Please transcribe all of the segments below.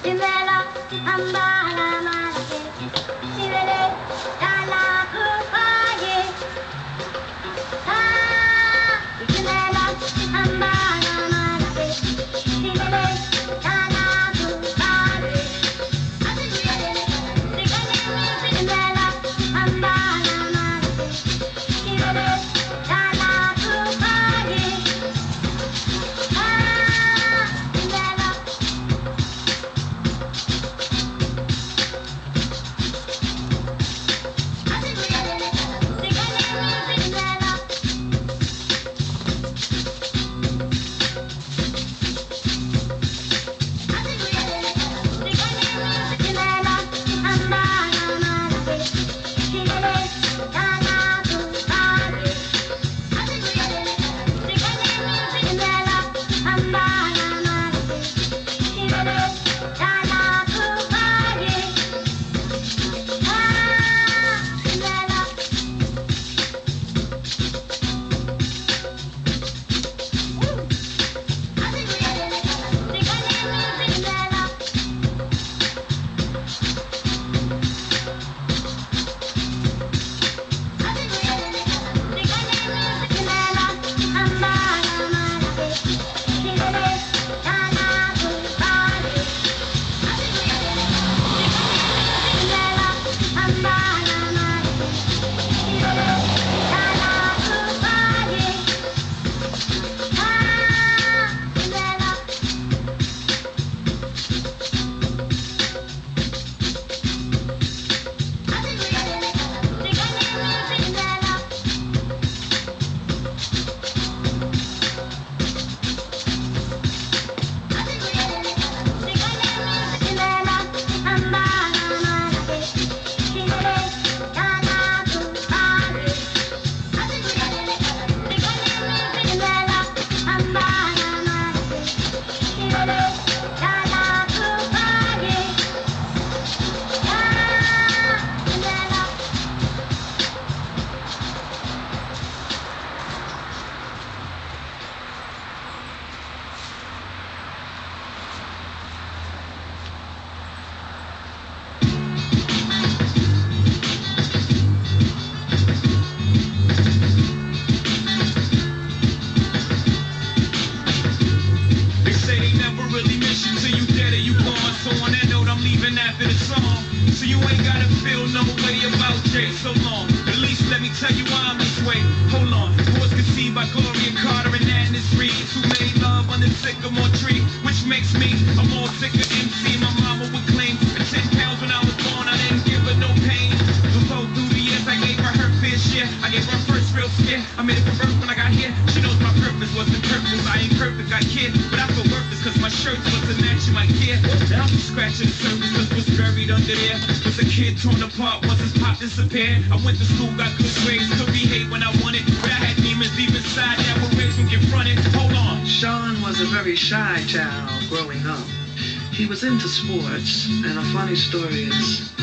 I went to school, got good grades, could behave when I wanted, but I had demons deep inside that were raised from confronted. Hold on. Sean was a very shy child growing up. He was into sports, and a funny story is,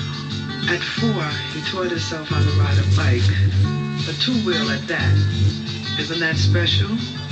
at 4, he taught himself how to ride a bike, a 2-wheel at that. Isn't that special?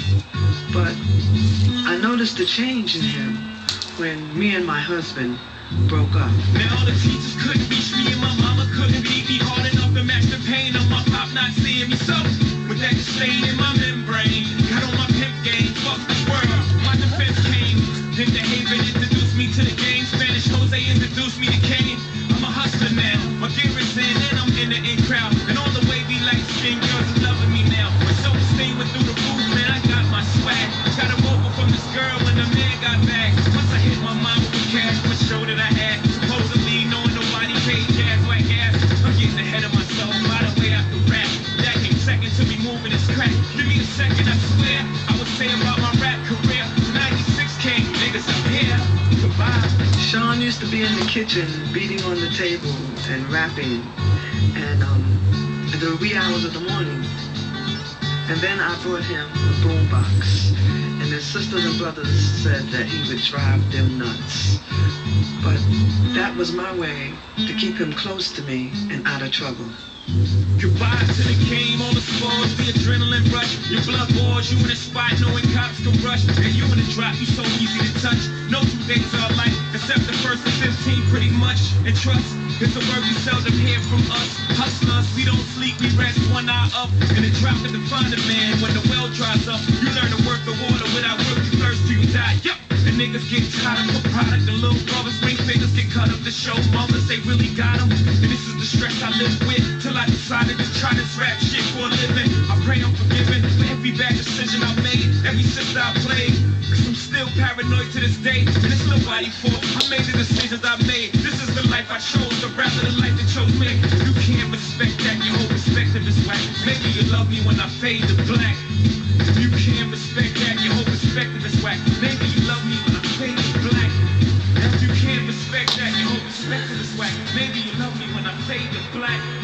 But I noticed a change in him when me and my husband broke up. Now all the teachers couldn't reach me and my mama couldn't beat me hard enough to match the pain of my pop not seeing me. So with that stain in my membrane, got on my pimp game, fuck the world, my defense came. Then the Haven introduced me to the game, Spanish Jose introduced me to Kane. I'm a hustler now, my gear is in and I'm in the in crowd, and all the wavy light skin girls are loving me now. My self-esteem went through the roof, man, I got my swag. Got a over from this girl when the man got back. Once I hit my mama with cash, my show that I had, supposedly knowing nobody paid gas like gas. I'm getting ahead of myself, by the way I could rap. That came second to me moving this crack. Give me a second, I swear, I would say about my rap career. 96 came, niggas, I'm here. Goodbye. Sean used to be in the kitchen, beating on the table and rapping, and in the wee hours of the morning. And then I brought him a boombox, and his sisters and brothers said that he would drive them nuts. But that was my way to keep him close to me and out of trouble. Goodbye to the game, all the scores, the adrenaline rush. Your blood boils, you in a spot knowing cops can rush. And you in a drop, you so easy to touch. No 2 days are alike, except the pretty much. And trust is a word we seldom hear from us. Hustlers, we don't sleep, we rest one eye up. And the drop of the find a man when the well dries up. You learn to work the water without work, you thirst till you die. Yup. And niggas get tired of the product. The little brothers, ring fingers get cut up to show mothers they really got them. And this is the stress I live with till I decided to try this rap shit for a living. I pray I'm forgiven for every bad decision I made, every sister I played. Cause I'm still paranoid to this day, and it's nobody's fault. I made the decisions I made. This is the life I chose, or rather the life that chose me. You can't respect that, your whole perspective is whack. Maybe you love me when I fade to black. You can't respect that, your whole perspective is whack. Maybe you love me when I fade to black. You can't respect that, your whole perspective is whack. Maybe you love me when I fade to black.